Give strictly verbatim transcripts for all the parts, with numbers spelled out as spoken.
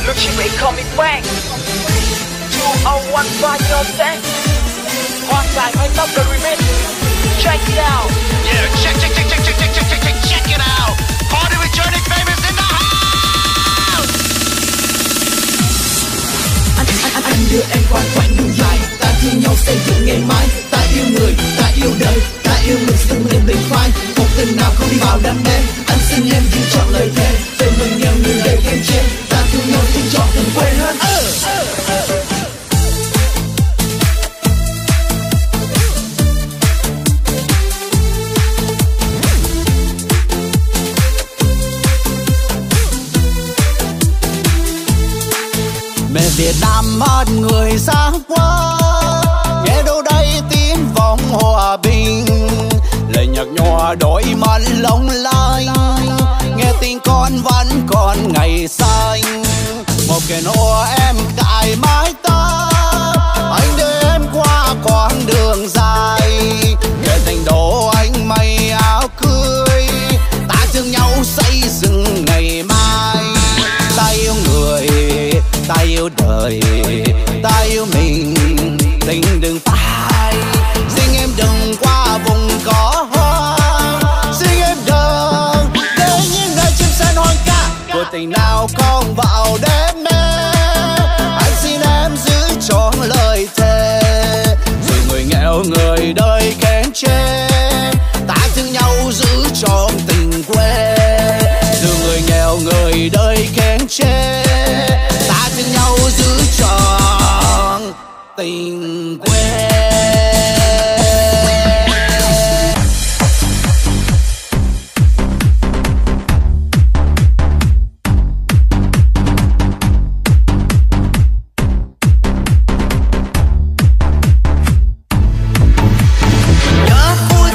Look, she may call me Frank. two oh one five, you know what I'm saying? One time, I love the remix. Check it out. Yeah, check, check, check, check, check, check, check, check, check, check it out. Party with Johnny Famous in the house. Anh, anh, anh, anh đưa em qua quãng đường dài. Ta thương nhau xây dựng ngày mai. Ta yêu người, ta yêu đời. Ta yêu người xưng lên tình phai. Một tình nào không đi vào đam mê. Anh xin em giữ trọn lời thề. Về mình nghèo người đời kém trên. Ta thương nhau xin chọn từng quên hơn. Mẹ Việt Nam mất người xa quá, nghe đâu đây tiếng vọng hòa bình, lời nhạc nhòa đôi mắt long lanh, nghe tiếng con vẫn còn ngày xanh. Một cái nô em cài mái tóc, anh đưa em qua quãng đường dài, nghe thành đô anh may áo cưới, ta thương nhau xây dựng ngày mai. Ta yêu người, ta yêu đời, ta yêu mình, tình đừng phai. Xin em đừng qua vùng có hoa, xin em đừng để những nơi chim sen hoang ca. Cuộc tình nào không vào đêm mê, anh xin em giữ trọn lời thề. Rồi người nghèo người đời kén chê, ta thương nhau giữ trọn tình quê. Rồi người nghèo người đời kén chê, ta thương nhau giữ trọn tình quê. Nhớ vui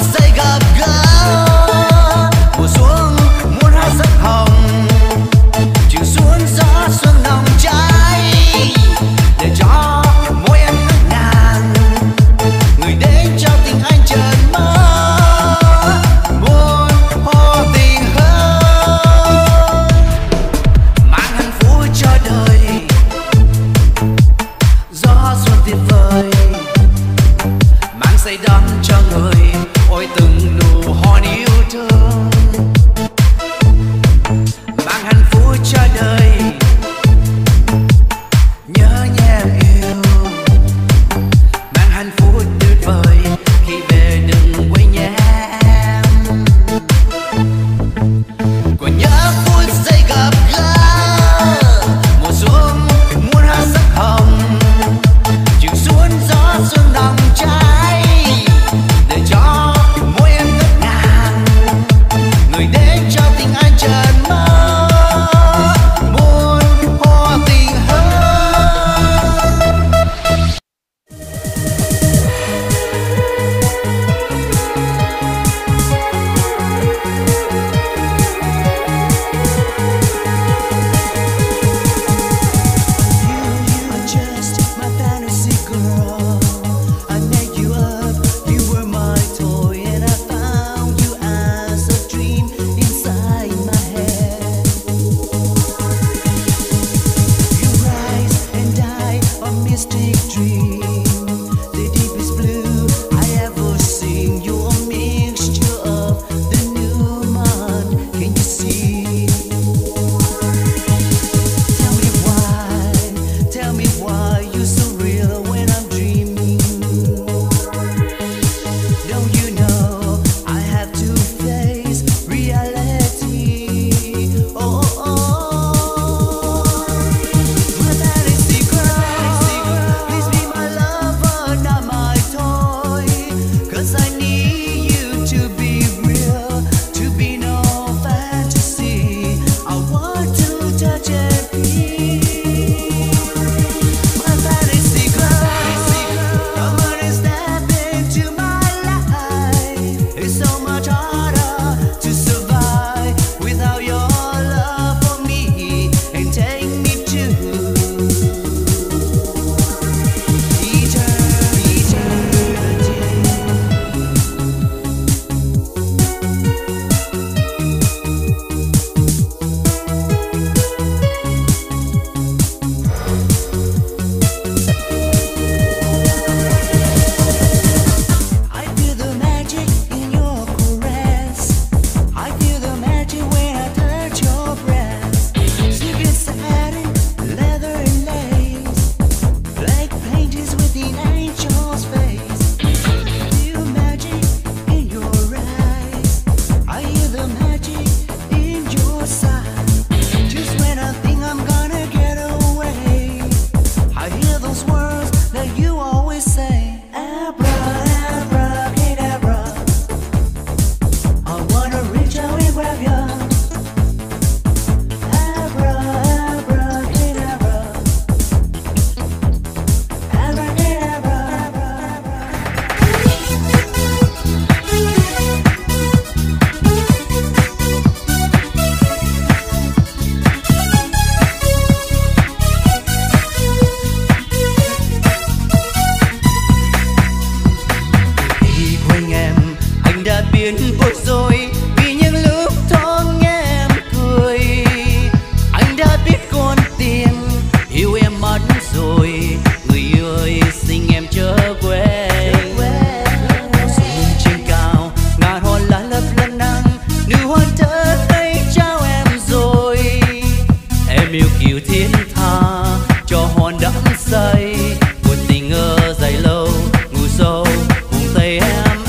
biến bối rối vì những lúc thoáng nghe em cười. Anh đã biết con tim yêu em mất rồi, người yêu ơi xin em chớ quên. Xuống trên cao ngàn hoa lá lấp lánh nắng, nữ hoa thơ tay trao em rồi. Em yêu kiều thiên tha cho hòn đắm say, một tình ngơ dài lâu ngủ sâu vùng tay em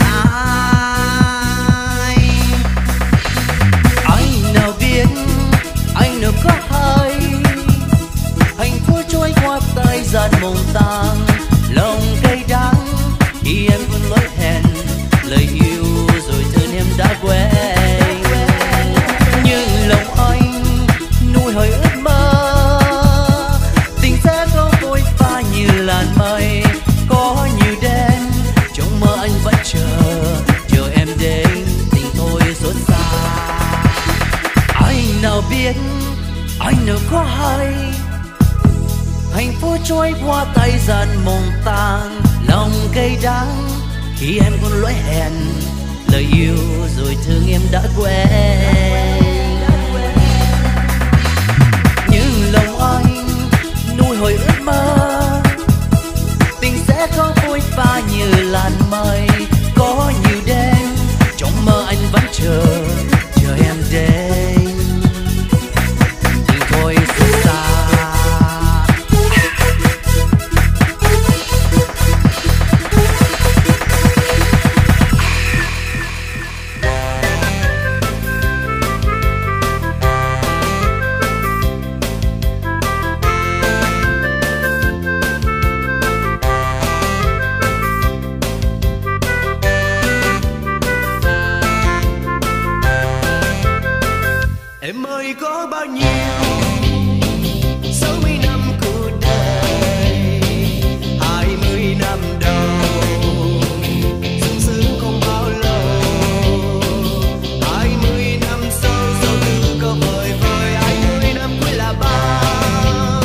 ai. Anh nào biết anh nào có hay, hạnh phúc trôi qua tay gian mộng tang, lòng cay đắng khi em vẫn lối hẹn lời yêu rồi thương em đã quen. Nhưng lòng anh nuôi hơi ước mơ, tình sẽ có vội pha như làn mây, có nhiều đêm trong mơ anh vẫn chờ chờ em đến tình thôi xót xa. Anh nào biết anh nào có hay, hạnh phúc trôi qua tay gian mộng tang, lòng cay đắng khi em còn lỗi hẹn lời yêu rồi thương em đã quen. Nhưng lòng anh nuôi hồi ước mơ, tình sẽ có phôi pha như làn mây, có nhiều đêm trong mơ anh vẫn chờ chờ em đến tình thôi xót xa. Em ơi có bao nhiêu sáu mươi năm cuộc đời, hai mươi năm đầu sung sướng không bao lâu, hai mươi năm sau sau tư câu vời vời, hai mươi năm cuối là bao.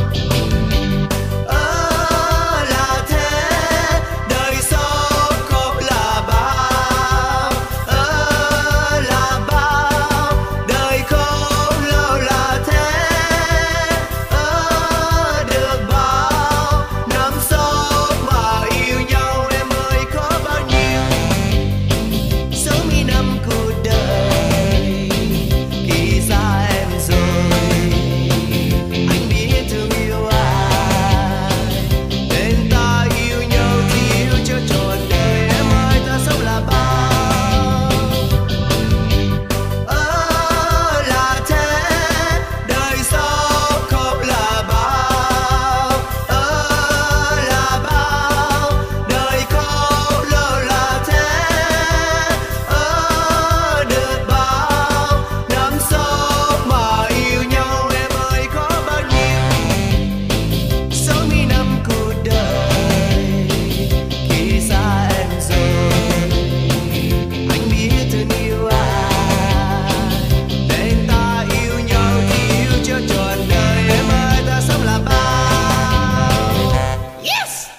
Ơ là thế đời sau không là bao, ơ là bao đời không lâu là thế. Ơ được bao năm sau mà yêu nhau, em ơi có bao nhiêu sáu mươi năm cuộc đời khi xa em rồi, anh biết thương yêu ai nên ta yêu nhau thì yêu cho trọn đời. Em ơi ta sống là bao, ơ là thế đời sau không là bao, ơ là bao đời không lâu là thế. Ơ được bao năm sau mà yêu nhau, em ơi có bao nhiêu sáu mươi năm cuộc đời khi xa em rồi, anh biết thương yêu ai nên ta yêu nhau thì yêu cho trọn đời. Em ơi ta sống là bao. Yes.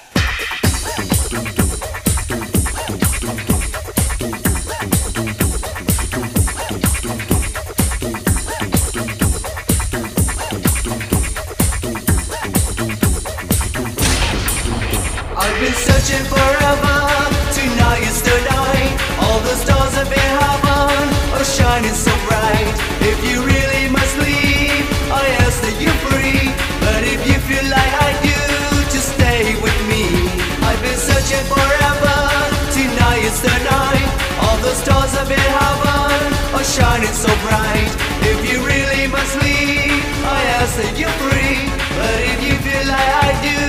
I've been searching forever, tonight is the night. All the stars up in heaven are shining so bright. If you really must leave, I ask that you free. But if you feel like I do, just stay with me. I've been searching forever, tonight is the night. All the stars up in heaven are shining so bright. If you really must leave, I ask that you free. But if you feel like I do,